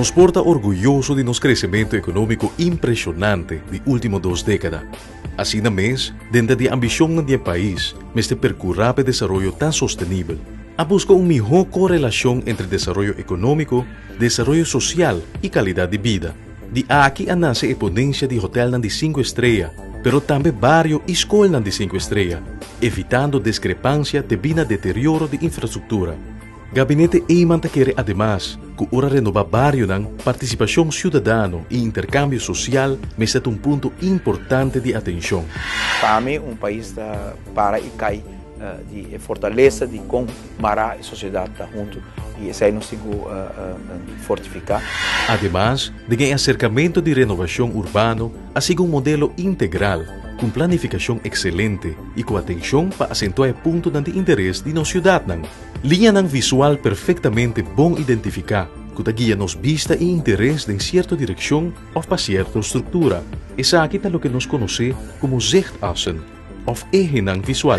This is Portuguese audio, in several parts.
nos porta orgulhoso de nosso crescimento econômico impressionante de últimas 2 décadas. Assim mesmo, dentro da ambição do país, mas de percorrer para desenvolvimento tão sustentável, a busca uma melhor correlação entre desenvolvimento econômico, desenvolvimento social e qualidade de vida. De aqui a nasce a potência de hotel de 5 estrelas, pero também barrio e escola de 5 estrelas, evitando discrepância devido ao deterioro de infraestrutura. Gabinete Eiman quer, además, que ora renovar barrio nan participação cidadano e intercâmbio social, mas é ponto importante de atenção. Para mim, país para e cai de fortaleza de como mará a sociedade está junto e isso aí não se fortificar. Además, de acercamento de renovação urbano, assim um modelo integral, com planificação excelente e com atenção para acentuar ponto de interesse de nossa cidade. Linha visual perfeitamente bom identificar, que guia nos vista e interesse em certa direção ou para certa estrutura. Essa aqui é o que nós conhecemos como zichtassen, ou eje visual.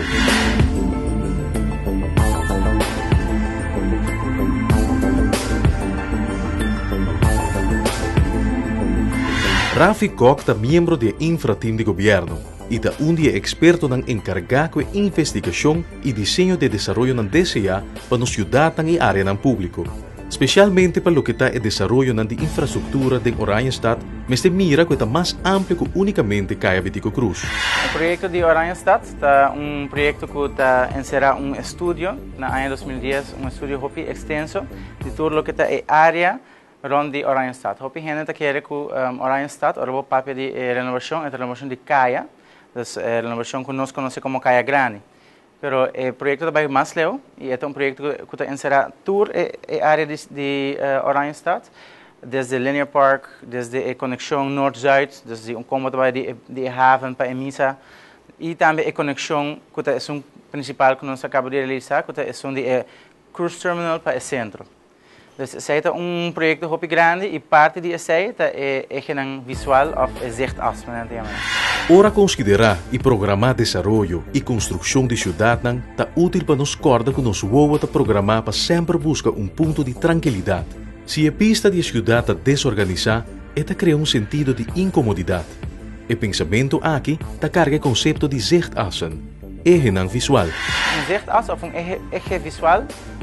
Rafi Koch é membro do infrateam de governo e é experto encarregado de investigação e desenho de desenvolvimento na DCA para nos cidades e área público, especialmente para o que está o desenvolvimento de infraestrutura de Oranjestad, mas de mira que é mais amplo que unicamente Caia Vitico Cruz. O projeto de Oranjestad é projeto que está encerra estudo na ano 2010, estudo muito extenso de tudo o que está a área rond Oranjestad. Hopi gente quer que Oranjestad orbo papel de renovação de Caia, renovação que nós conhecemos como Caia Grande. Pero o projeto vai mais leu e é projeto que está encerra toda a área de Oranjestad, desde Linear Park, desde a conexão norte-zuid, desde como vai de haven para Emisa e também a conexão que é principal que nós acabamos de realizar, que é de cruise terminal para o centro. Esse é projeto muito grande e parte disso é o visual ou zichtassen. Ora considerar e programar desenvolvimento e construção de cidades está útil para nos corda que nos voa a programar para sempre buscar ponto de tranquilidade. Se a pista de cidade desorganizada, esta cria sentido de incomodidade. O pensamento aqui está carga o conceito de zichtassen, eje visual. Zichtassen ou eje visual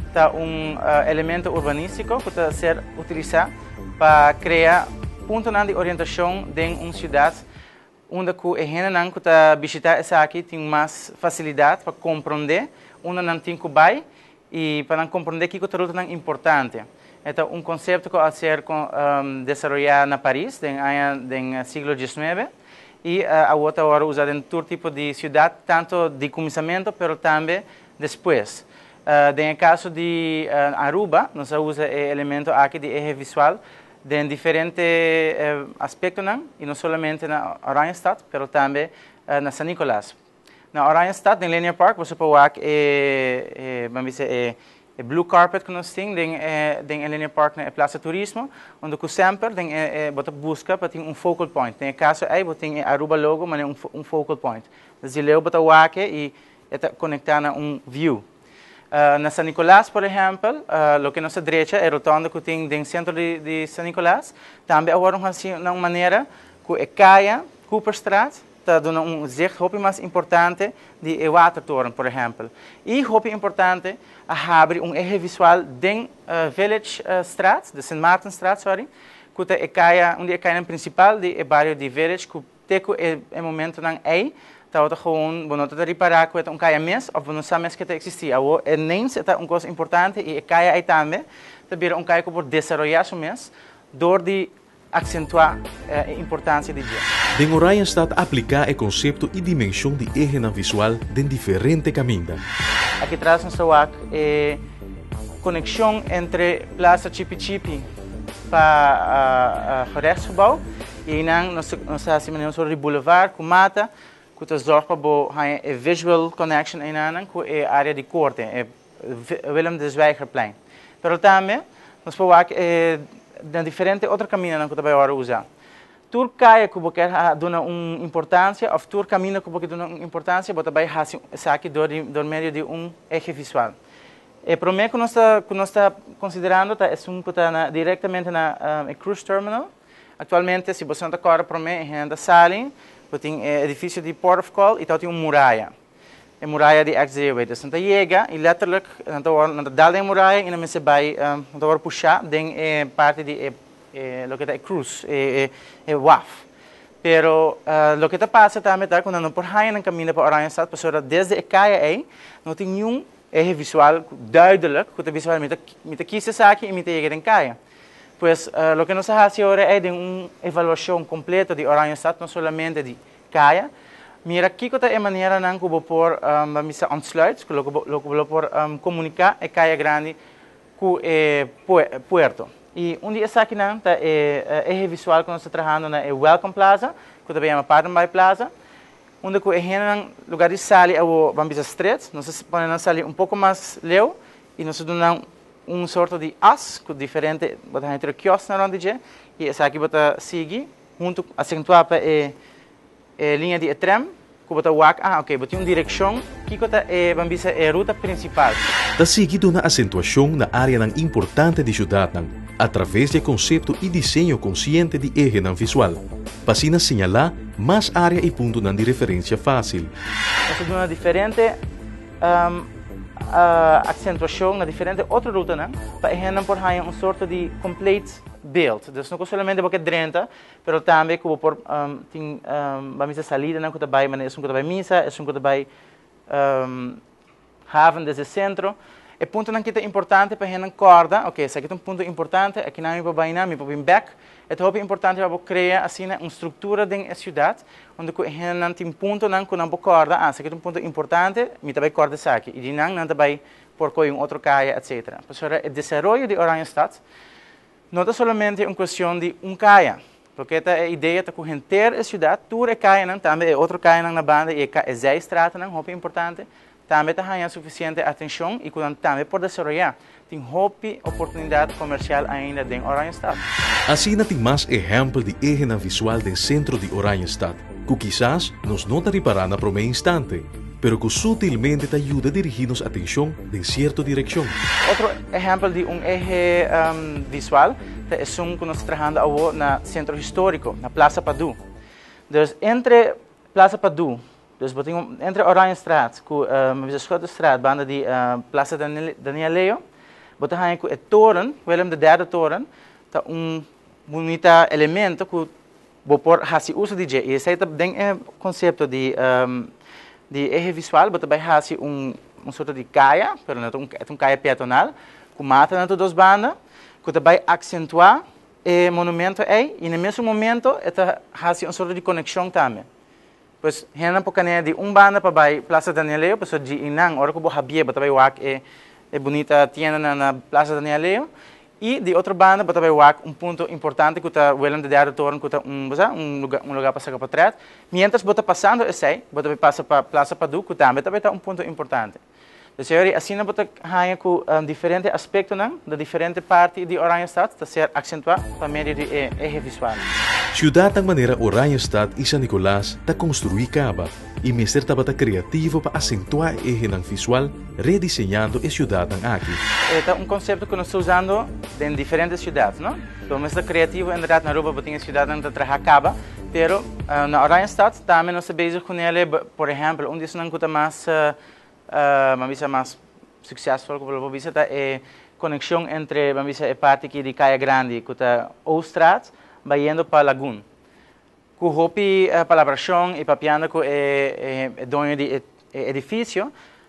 é elemento urbanístico que está a ser utilizado para criar ponto de orientação de uma cidade onde a gente que está visitar essa aqui tem mais facilidade para compreender onde não tem que vai e para compreender que é importante. É conceito que a ser desenvolvido na Paris no século XIX e a outra hora usado em todo tipo de cidade, tanto de começamento, mas também depois. No caso de Aruba, nós usamos o elemento aqui de eje visual em diferentes aspectos, e não somente na Oranjestad, mas também na San Nicolás. Na Oranjestad, em Linear Park, você pode ver o blue carpet que nós temos em Linear Park na Plaza Turismo, onde sempre você busca para ter focal point. No caso aí, você tem Aruba logo, mas é focal point. Então, você pode ver e conectar a view. Na San Nicolás, por exemplo, o que nossa direita é a rotonda que tem no centro de San Nicolás. Também agora uma maneira que a Caia, Cooperstraat, está dando zicht muito mais importante de Watertoren, por exemplo. E muito importante a abrir eje visual de Village Straat, de St. Maartenstraat, sorry, que é a Caia, onde é a Caia principal do bairro de Village, que é o momento não é então, gewoon, we moeten reparar que é caia mes, of we não sabemos que existe. É nem é uma coisa importante e a caia aí também, também caia que por desenvolver o mês, door de acentuar a importância de dia. Den Oranjestad aplicar o conceito e dimensão de eje visual de diferentes caminhos. Aqui traz nos a conexão entre Plaza Chipi Chipi para o rechtsgebouw e nós fazemos o Boulevard, com mata, que zorgt voor een visual connection in aan com a área de corte, Willem de Zwijgerplein. Pero também nós podemos ver diferentes outros caminhos que também agora usar. Tur caia que você dá uma importância, ou tur caminho que você dá uma importância, você vai fazer aqui por meio de eje visual. O problema que nós estamos considerando é que está diretamente na cruise terminal. Atualmente, se você não está agora, para mim, é Saling, tem edifício de Port of Call e tem uma muralha. A muralha de Executive. Então, você chega e, letterlijk, na da muralha, e você vai puxar, tem parte de lo que é cruise, WAF. Pero lo que passa também é quando não por aí no caminho para Oranjestad, pessoa desde a caia aí, não tem nenhum visual duidelijk, que visualmente me quis aqui e me chega em caia. Pues lo que nós fazemos agora é de uma avaliação completa de Oranjestad, não somente de caia. Mira aqui que é a maneira não que vou por missa ontsluit, que lo vou por comunicar a caia grande com o puerto. E dia aqui não tá visual que nós estamos trabalhando na Welcome Plaza, que também é uma Padenbay Plaza, onde que é um lugar de sali ao Bambisa Street, nós põe na sali pouco mais leu e nós damos sorte de as, que diferente, bota entre o quiosque na onde e essa aqui bota seguir junto acentuar para a linha de trem, que bota ok, bota uma direção que é Bambisa é a ruta principal. Está seguido na acentuação na área importante de cidade através do conceito e desenho consciente de eje visual, para assim señalar mais área e ponto de referência fácil. Nós temos uma diferente acentuação, uma diferente outra ruta, para que por aí sorte de complete build. Então, não somente porque drenta, mas também que por tem vamos a salida, não que vai, mas é um que vai missa, é um que vai haven desse centro. O ponto que é importante para a gente corda, ok, esse aqui é um ponto importante, aqui não me vai na, me vai back. É muito importante para criar assim uma estrutura da cidade, onde a gente tem um ponto que não corda, esse aqui é um ponto importante, me vai corda isso aqui, e não vai por um outro caia, etc. Por o desenvolvimento de Oranjestad não é somente uma questão de caia, porque a ideia é correnter a cidade, toda a caia, também é outro caia na banda, e é 6 estradas, é muito importante. Também tem suficiente atenção e também por desenvolver tem oportunidade comercial ainda em Oranjestad. Assim tem mais exemplo de eje visual do centro de Oranjestad, que quizás nos não reparar na primeiro instante, pero que sutilmente te ajuda a dirigir nossa atenção em certa direção. Outro exemplo de eje visual é um que nós trabalhamos no centro histórico, na Plaza Padu. Então, entre Plaza Padu, entre Oranjestad e a Schottenstraat, banda de Plaza Daniel Leo, botem aí com o toren, Willem III toren, tá bonito elemento que vou por hasi uso de e esse também é conceito de eje visual, botem vai hasi sorte de caia, pero não é caia peatonal, que mata entre duas bandas, que vai acentuar o monumento aí e no mesmo momento é hasi sorte de conexão também. Pues hena po kanya di banda pa bay Plaza Danieleo, pues di inang ora ko bo habie batabay wak bonita tienda na Plaza Danieleo e de outra banda batabay wak ponto importante que tá Willem III torno que tá lugar para sacar para trás. Mientras bota passando esse, batabay passa para Plaza Padu que também tá ponto importante. Então, assim na bota hanya com diferente aspecto da diferente parte de Oranjestad, tá ser acentuar para meio de eje visual. Ciudad ang maneira Oranjestad e San Nicolás ta construir caba e mestre estava criativo para acentuar eje visual, rediseñando a ciudad aqui. É um conceito que nós estamos usando em diferentes cidades, não? Então, mestre criativo, em verdade, na Aruba tem a cidade onde trabalha caba, pero na Oranjestad também nós estamos com ele, por exemplo, disso não custa mais mais succesvol, como vou dizer, é conexão entre a parte aqui de Caia Grande, que está Oostraat, vai indo para Lagoon. Com hopi palabração e papiando com o dono do edifício,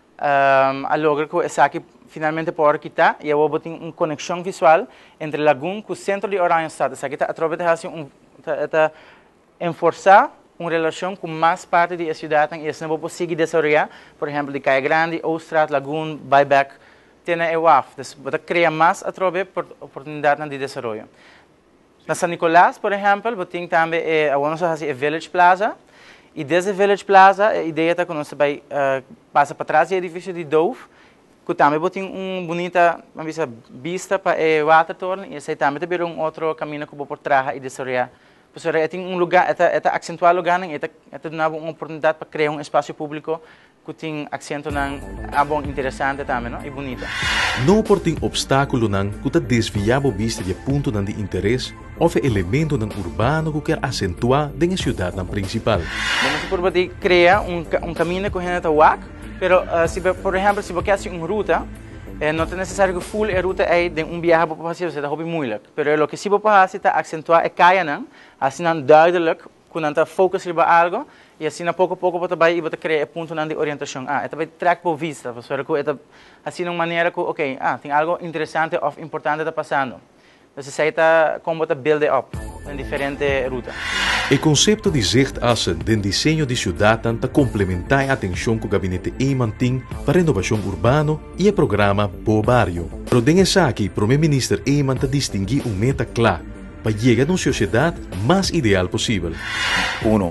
a logra que essa aqui finalmente pode quitar e eu vou ter uma conexão visual entre Lagoon com o centro de Oranjestad. Essa aqui está através de enforçar uma relação com mais parte da cidade e assim vou conseguir desenvolver, por exemplo, de Caia Grande, Oostraat, Lagoon, Buyback, tem a WAF. Então, vou criar mais através por oportunidade de desenvolvimento. Na San Nicolás, por exemplo, tem também a Village Plaza. E desde Village Plaza, a ideia é que nós vai passar para trás do edifício de Dove, que também tem uma bonita vista para o Watertoren. E esse também tem outro caminho que vou por trás e desenvolver Pessoal, é um lugar, é acentuar lugar, é dar uma oportunidade para criar um espaço público que tem acento na bom interessante também, não? E bonito. Não por ter obstáculo não que está desviado vista de ponto de interesse ou elemento não urbano que quer acentuar na cidade principal. Vamos por criar um caminho que a gente está pero se por exemplo se você quer uma ruta não é necessário que full a ruta é de viagem para fazer, você está muito moeilijk. Pero o que se você fazer é acentuar a caia não, assim não duidelijk, quando está focus sobre algo e assim pouco a pouco você vai criar ponto de orientação. Então vai track por vista, porque assim uma maneira que tem algo interessante ou importante está passando. Então você está como você build up em diferentes rutas. O conceito de zichtassen do desenho de cidade tenta complementar a atenção que o gabinete mantém para a renovação urbana e o programa Bo Barrio. Pero dessa aqui, o primeiro-ministro manta distinguir meta clara para chegar a uma sociedade mais ideal possível. Uno,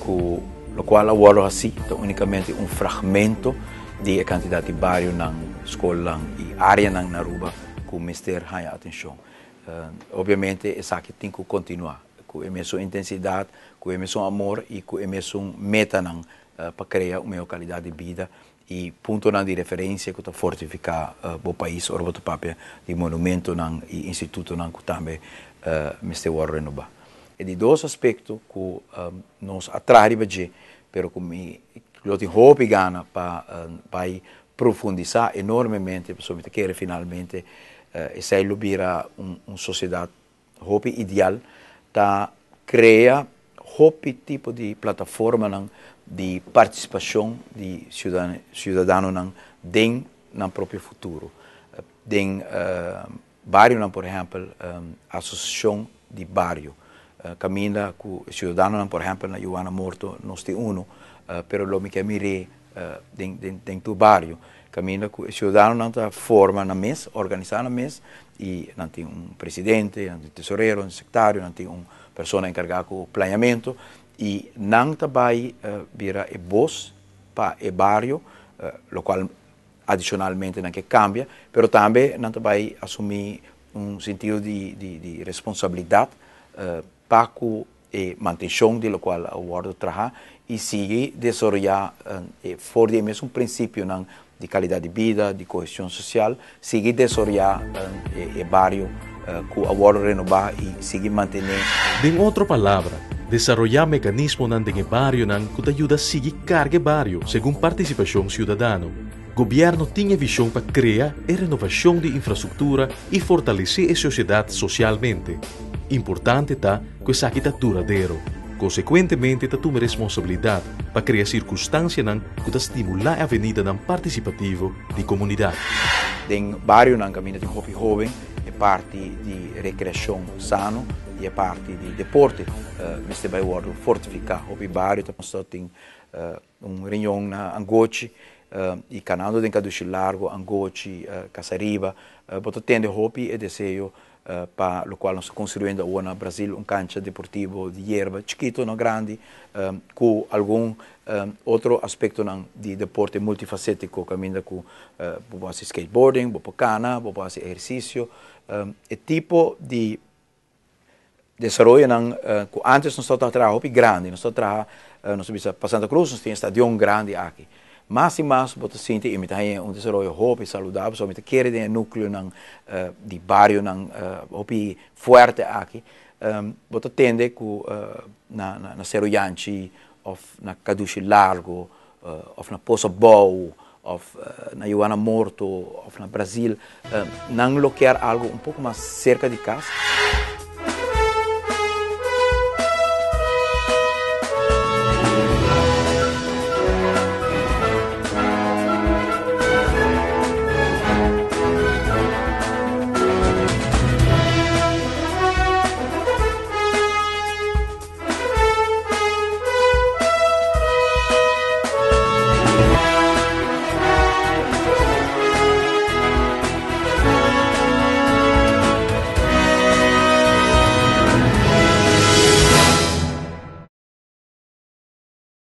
o qual agora assim, é unicamente fragmento da quantidade de bairro na escola e área na Aruba que o ministério tem atenção. Obviamente, isso aqui tem que continuar. Com a mesma intensidade, com o mesmo amor e com a mesma meta para criar uma melhor qualidade de vida e ponto de referência que fortificar o país, o papel de monumento e instituto que também Mr. Warren renovar. E de dois aspectos que nos atrai bem, pero que eu tenho hope e gana para profundizar enormemente, porque quero finalmente essa lubira uma sociedade hope ideal, tá cria hope tipo de plataforma de participação de cidadão dentro do próprio futuro. Dentro bairro, por exemplo, associação de bairro. Caminha com cidadão, por exemplo, na Joana Morto, nós temos pero lo que mire dentro do bairro. Caminha com cidadão na forma na mesa, organizar na mesa, e não tem presidente, não tem tesoureiro, um secretário, não tem pessoa encarregada com o planeamento, e não também vira a voz para o bairro, o qual adicionalmente não que cambia, pero também não também assumir sentido de responsabilidade para a manutenção de lo qual o ordem trabalha e seguir desenvolver fora de mesmo princípio de qualidade de vida, de coesão social, seguir desenvolver o bairro com o ordem renovar e seguir manter. En outra palavra, desarrollar mecanismos de barrio que te ajuda a seguir carga barrio según participação cidadana. Governo tem a visão para criar a renovação de infraestrutura e fortalecer a sociedade socialmente. Importante está que isso aqui está duradouro. Consequentemente, está toma responsabilidade para criar circunstâncias que estimular a avenida participativo de comunidade. Em bairro, na caminho de um jovem, é parte de recreação sano e é parte de deporte. Este vai fortificar o bairro. Tem reunião na Angoche, e canal de Caduche Largo, Angoche, Casariba. Boto tende hobby e desejo para o qual nós estamos construindo no Brasil cancha deportivo de hierba, chiquito, não grande, com algum outro aspecto de deporte multifacético, caminho com skateboarding, cana, exercício, tipo de desenvolvimento que antes nós estávamos trabalhando grande, nós estamos para Santa Cruz, nós temos estadião grande aqui. Mais e mais, você sente que tem desenvolvimento saudável, somente quer ter núcleo de bairro, hopi forte aqui. Você tende que na Seruyanchi, ou na Caduche Largo, ou na Poça Boa, ou na Joana Morto, ou na Brasil, não quer algo pouco mais cerca de casa.